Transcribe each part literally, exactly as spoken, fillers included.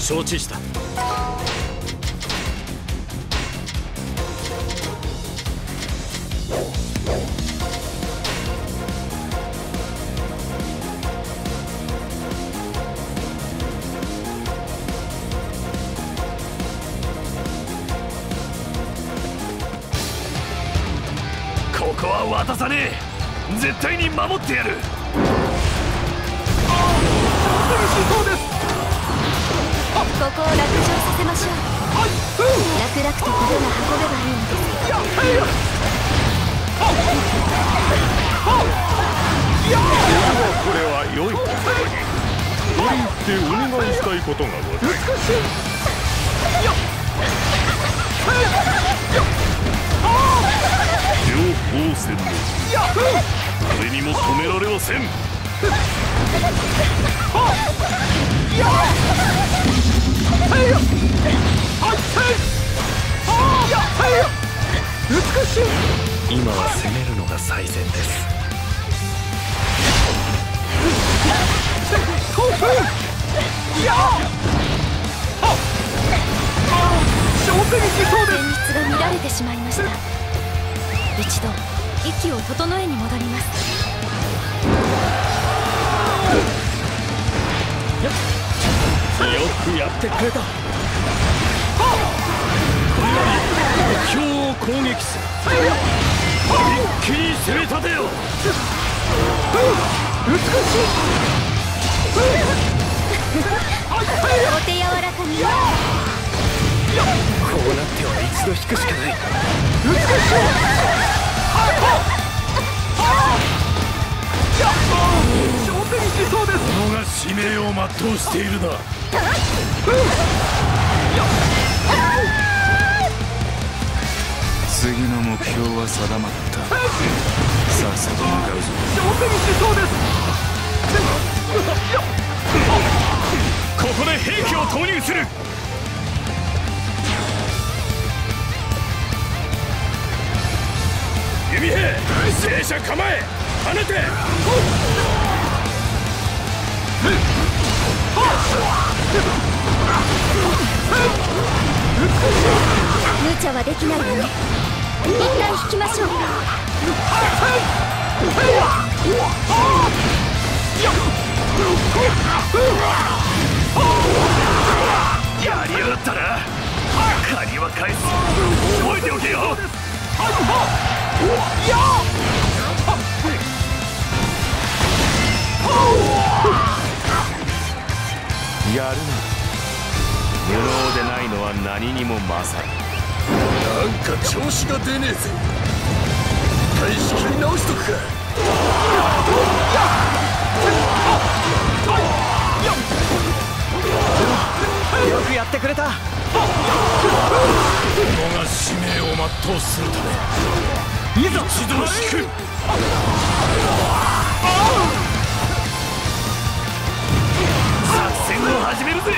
承知した。ここは渡さねえ。絶対に守ってやる。 そうです。 ここを落城させましょう。楽々と事が運べばいいのです。 これは良いことに。折り入ってお願いしたいことがございます。両方戦の誰にも止められません。 今は攻めるのが最善です。 旋律が乱れてしまいました。一度息を整えに戻ります。 よくやってくれた。目標を攻撃する。一気に攻め立てよ。 お手柔らかに。 こうなっては一度引くしかない。 そうです。 このが使命を全うしているな。 次の目標は定まった。さっさと向かうぞ。 そうです。 ここで兵器を投入する。弓兵、戦車構え、放て。 無茶はできないわね。一旦引きましょう。 やりやがったな。借りは返す。覚えておけよ。 やるな。無能でないのは何にも勝る。 なんか調子が出ねえぜ。一回仕切り直しとくか。 よくやってくれた。 このが使命を全うするため、いざ一度引く。作戦を始めるぜ。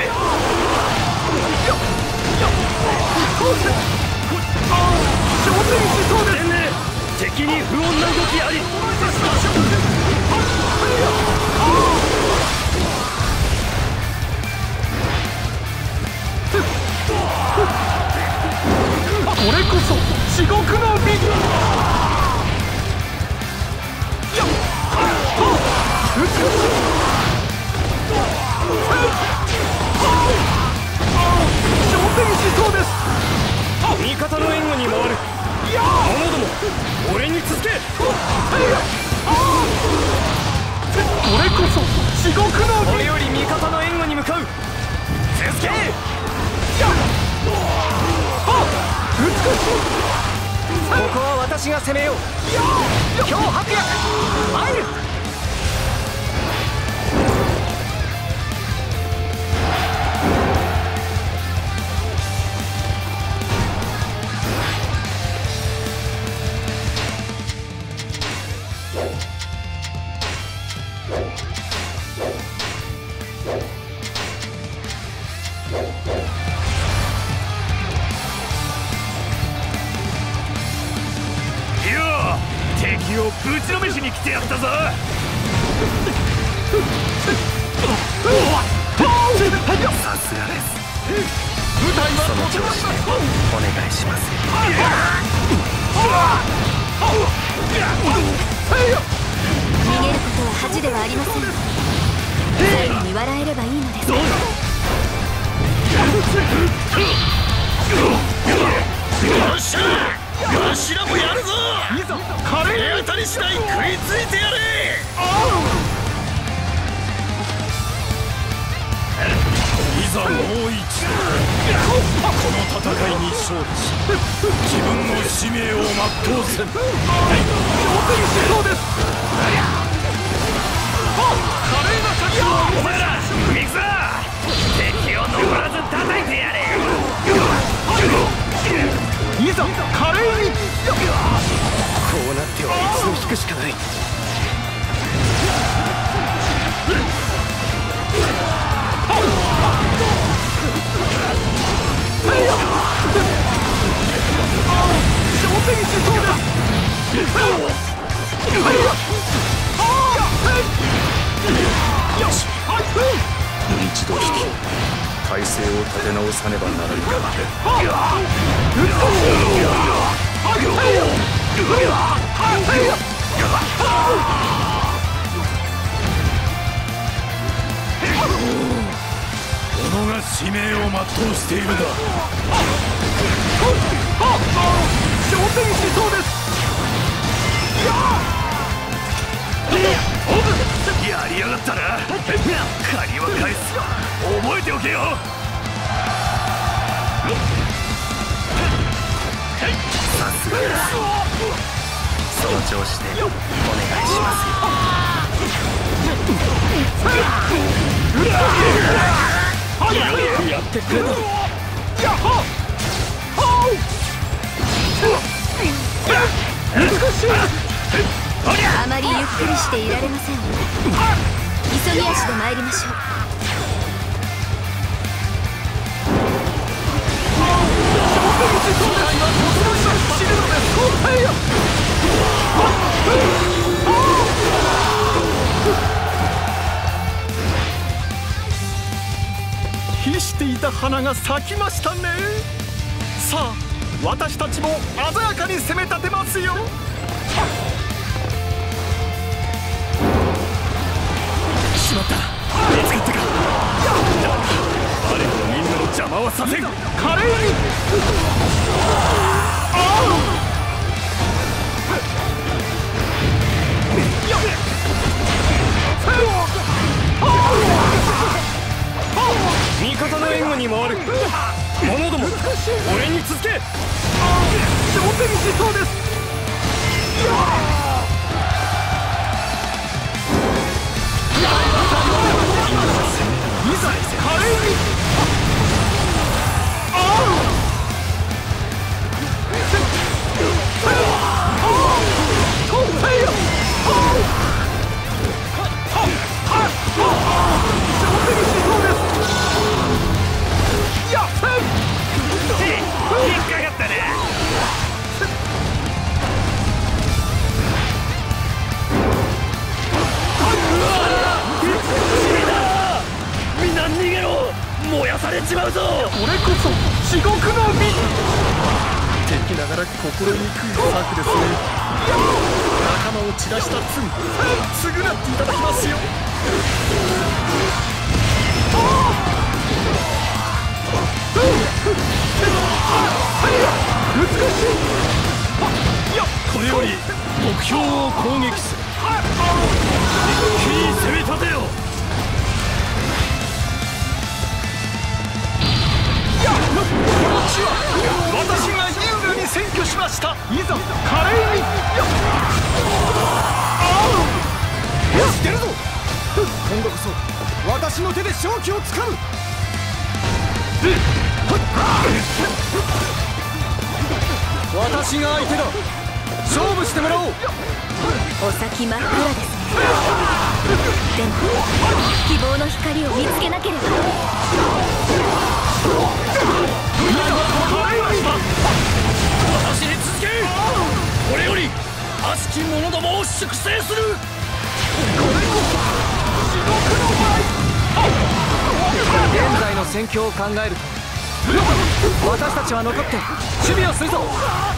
天然、敵に不穏な動きあり。 これこそ地獄の美。そうです。 味方の援護に回る。者ども、俺に続け。 これこそ地獄の美。 俺より味方の援護に向かう。続け。 ここは私が攻めよう。今日白夜入る。 敵をぶちのめしに来てやったぞ。 さすがです。その調子でお願いします。 逃げることは恥ではありません。最後に笑えればいいのです。 よっしゃ、わしらもやるぞ。手当たり次第食いついてやれ。いざもう一度この戦いに勝利し、自分の使命を全うせん。そうです。華麗な作業。お前ら行くぞ。敵を残らず叩いてやれ。 いざ華麗に。こうなっては一度引くしかない。 一度引き体勢を立て直さねばならぬか。 己が使命を全うしているだ。 挑戦しそうです。 やりやがったな。借りは返す。覚えておけよ。 さすがです。その調子でお願いしますよ。よくやってくれた。 あまりゆっくりしていられません。急ぎ足で参りましょう。 火していた花が咲きましたね。さあ私たちも鮮やかに攻め立てますよ。 しまった。見つかったか。あれほどみんなの邪魔はさせん。 華麗に。 味方の援護に回る。者ども俺に続け。 挑戦しそうです。いざ華麗に。 引っかかったね。みんな逃げろ。燃やされちまうぞ。 これこそ地獄の実。敵ながら心にくい策ですね。仲間を散らした罪、償っていただきますよ。美しい。 これより目標を攻撃する。一気に攻め立てよ。 私が優雅に占拠しました。いざ華麗に。よし出るぞ。今度こそ私の手で勝機をつかむ。私が相手だ。勝負してもらおう。 お先真っ暗ですね。でも希望の光を見つけなければ。 私に続け。これより悪しき者どもを粛清する。 これこそ地獄の舞。 の戦況を考えると私たちは残って守備をするぞ。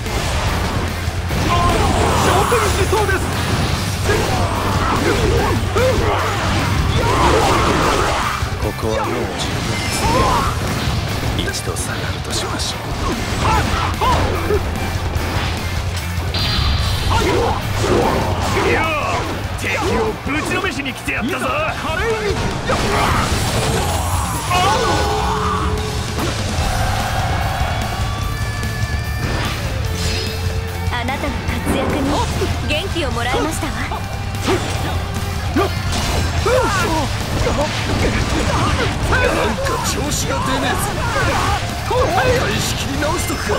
勝負にしそうです。 ここはもう十分です。一度下がるとしましょう。いや敵をぶちのめしに来てやったぞ。華麗にあなたの活躍に元気をもらいましたわ。 なんか調子が出ねえぞ。早い仕切り直しとくか。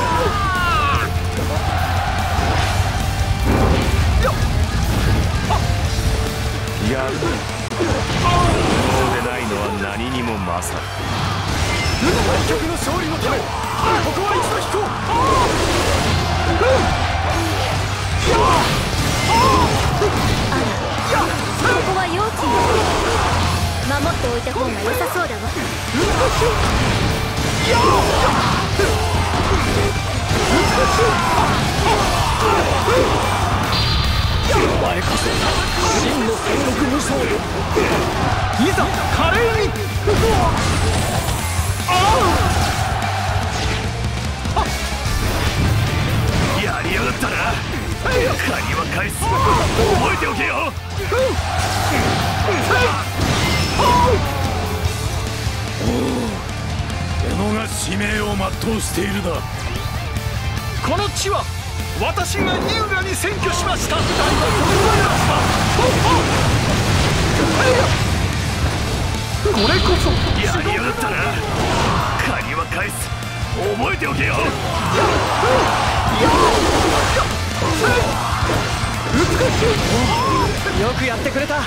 やるそうでないのは何にも勝る。 対局の勝利のためここは一度引こう。 あら、ここは用地よ。守っておいた方が良さそうだわ。 お前こそ真の戦国無双よ。いざ華麗に。 やりやがったな。借りは返す。覚えておけよ。おお、己が使命を全うしているだ。 この地は私が優雅に占拠しました。これこそやりやがったな。借りは返す。覚えておけよ。 よくやってくれた。見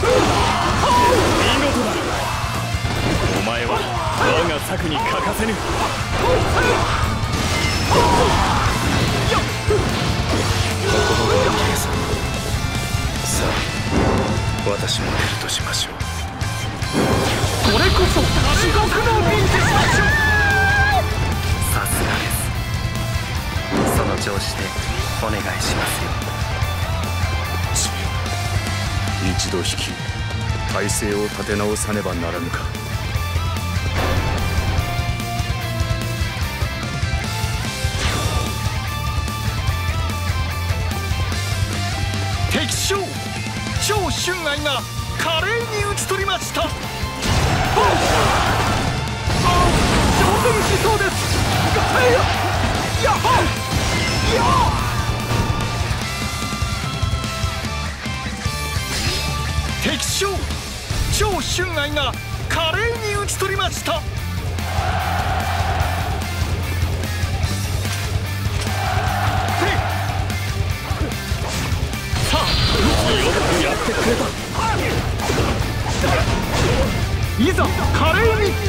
事だ。お前は我が策に欠かせぬ。 さあ私も出るとしましょう。 これこそ地獄の民でしましょう。 さすがです。その調子でお願いしますよ。 一度引き体勢を立て直さねばならぬか。 敵将張春愛が華麗に討ち取りました。上手にしそうです。やっ敵将張春愛が華麗に討ち取りました。さあよくやってくれた。いざ華麗に。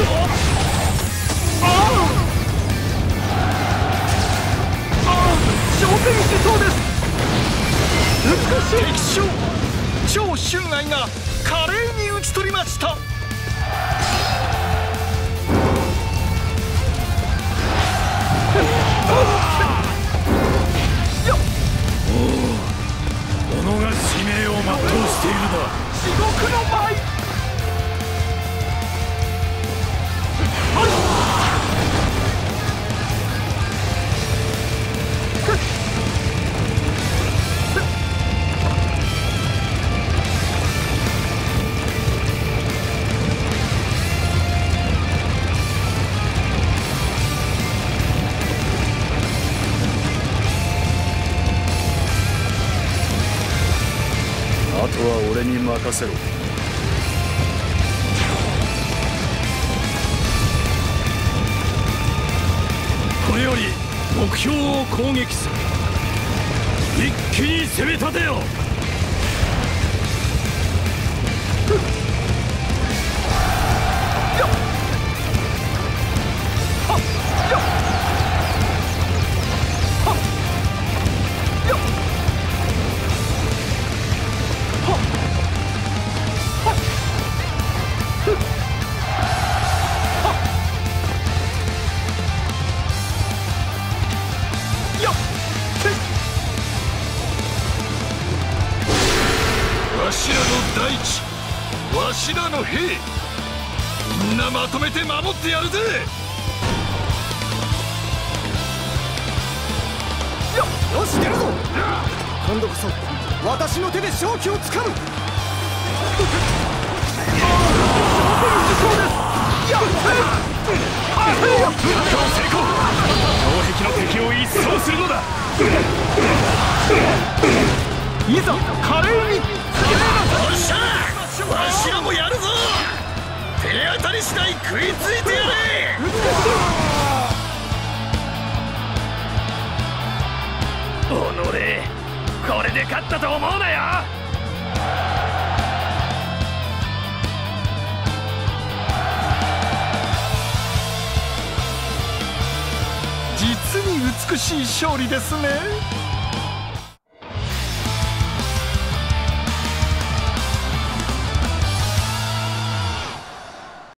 上手にしそうです。美しい。敵将張春愛が華麗に討ち取りました。 己が使命を全うしているだ。 地獄の舞。 あとは俺に任せろ。 これより目標を攻撃する。一気に攻め立てよ。 しらの大地、わしらの兵、みんなまとめて守ってやるぜ。 よよし出るぞ。今度こそ私の手で勝機をつかむ。 城壁の敵を一掃するのだ。 いざ華麗に。 よっしゃ、わしらもやるぞ。手当たり次第食いついてやれ。おのれ、これで勝ったと思うなよ。 実に美しい勝利ですね。